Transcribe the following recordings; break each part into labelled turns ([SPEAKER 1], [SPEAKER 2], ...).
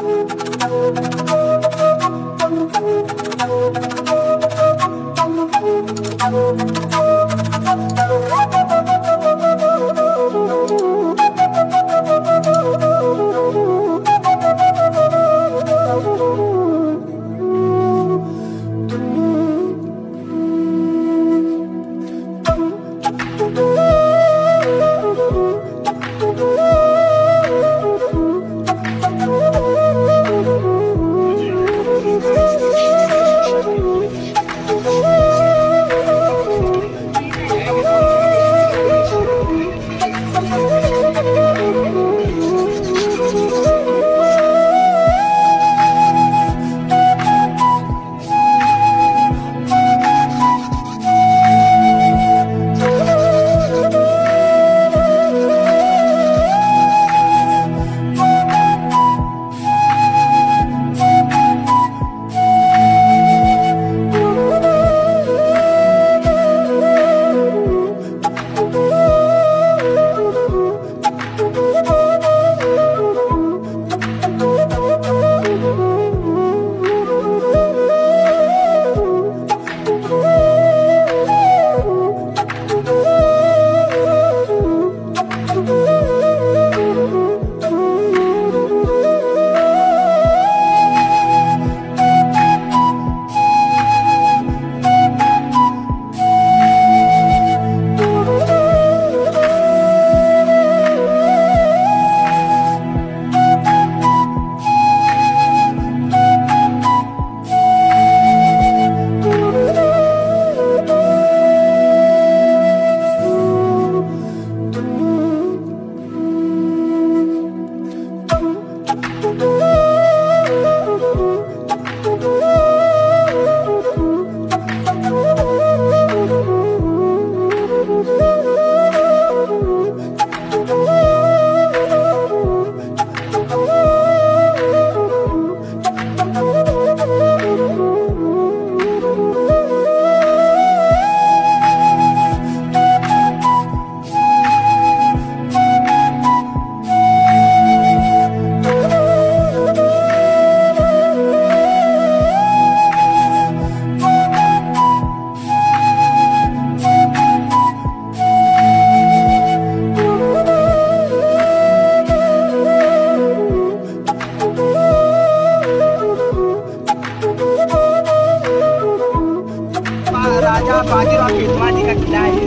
[SPEAKER 1] बाजीराव पेशवा जी का किला है,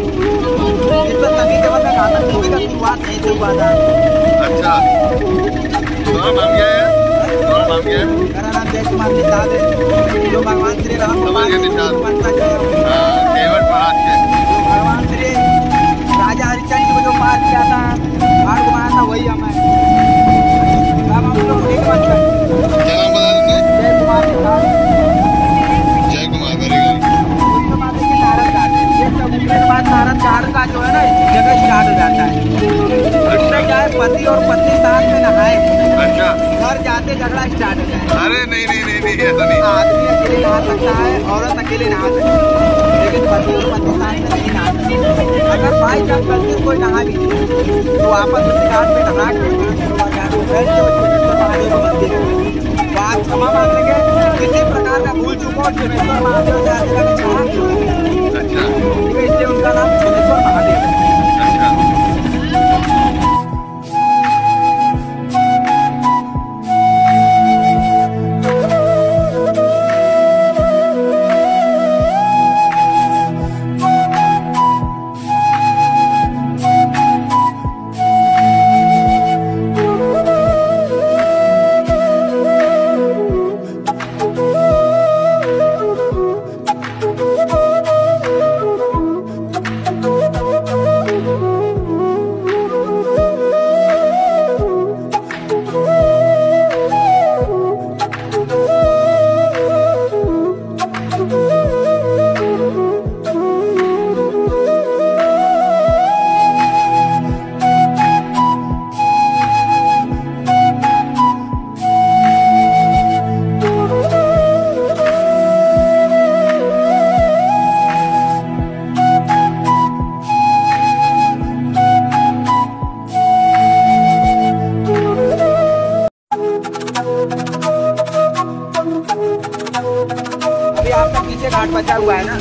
[SPEAKER 1] जिस पर सभी जगह का घातक मूवी का शुरुआत नहीं से हुआ था।
[SPEAKER 2] अच्छा, तुम्हारा नाम क्या है? तुम्हारा नाम क्या है?
[SPEAKER 1] मेरा नाम जय कुमार निषाद है, जो भगवान श्री राम भगवान श्री राजा हरिश्चंद्र को जो पार किया था, बाढ़ घुमाया था, वही हम है। हम लोग उन्हीं के बच्चे हैं।
[SPEAKER 2] क्या नाम बता देंगे?
[SPEAKER 1] जय कुमार निषाद।
[SPEAKER 2] जय कुमार, वेरी गुड।
[SPEAKER 1] उसके बाद देखिए नारद घाट है, ये सब उठने के बाद नारद घाट का जो है ना जगह स्टार्ट हो जाता है। इससे क्या है, पति और पत्नी साथ में नहाए,
[SPEAKER 2] अच्छा,
[SPEAKER 1] घर जाते झगड़ा स्टार्ट हो जाए।
[SPEAKER 2] अरे नहीं नहीं नहीं नहीं, ऐसा नहीं।
[SPEAKER 1] आदमी अकेले नहा सकता है, औरत अकेले नहा सकती है, लेकिन पति और पत्नी साथ में नहीं नहा सकती। अगर बाई चांस गलती से कोई नहा भी तो आपस में घाट पे नहा के महादेव का मंदिर है, तो आप क्षमा मांगेंगे किसी प्रकार का भूल चूक हो, क्षमेश्वर महादेव से आगे का क्षमा,
[SPEAKER 2] अच्छा,
[SPEAKER 1] इसलिए उनका नाम क्षमेश्वर महादेव है। से घाट बचा हुआ है ना।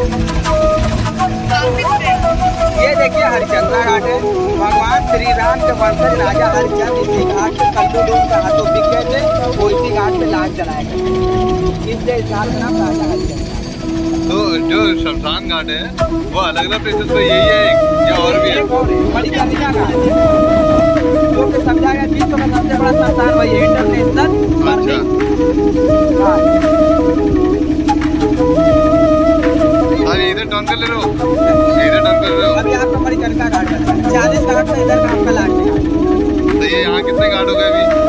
[SPEAKER 1] ये देखिए हरिचंद्रा घाट है। भगवान श्री राम के वंशज राजा हरिचंद्र इसी घाट पे कल्लूलों के हाथों बिक गए थे, वो इसी घाट पे लाश जलाए गए, इसलिए इस घाट का नाम राजा हरिचंद्र।
[SPEAKER 2] तो जो शमशान घाट है वो अलग अलग प्लेसेस पे यही है या और भी है?
[SPEAKER 1] मणिकर्णिका घाट जो कि समझा गया विश्व का सबसे बड़ा शमशान वही है, इंटरनेशनल बर्निंग घाट।
[SPEAKER 2] इधर टर्न कर ले रहे हो, इधर टर्न कर रहे हो।
[SPEAKER 1] अभी आपका मणिकर्णिका घाट है, 40 घाट में इधर का आपका लास्ट घाट।
[SPEAKER 2] तो ये यहाँ कितने घाट हो गए अभी?